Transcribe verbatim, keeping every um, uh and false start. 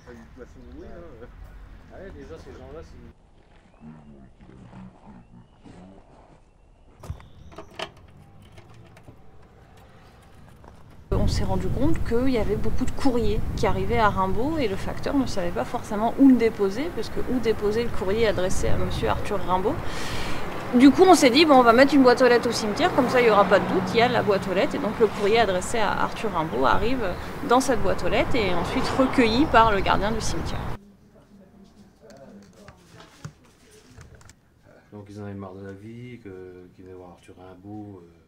pas du tout à son bruit. Hein. Ah ouais, déjà ces gens-là, c'est... On s'est rendu compte qu'il y avait beaucoup de courriers qui arrivaient à Rimbaud et le facteur ne savait pas forcément où le déposer, parce que où déposer le courrier adressé à monsieur Arthur Rimbaud. Du coup, on s'est dit, bon, on va mettre une boîte aux lettres au cimetière, comme ça il n'y aura pas de doute, il y a la boîte aux lettres, et donc le courrier adressé à Arthur Rimbaud arrive dans cette boîte aux lettres et est ensuite recueilli par le gardien du cimetière. Donc ils en avaient marre de la vie, qu'ils qu devaient voir Arthur Rimbaud. Euh...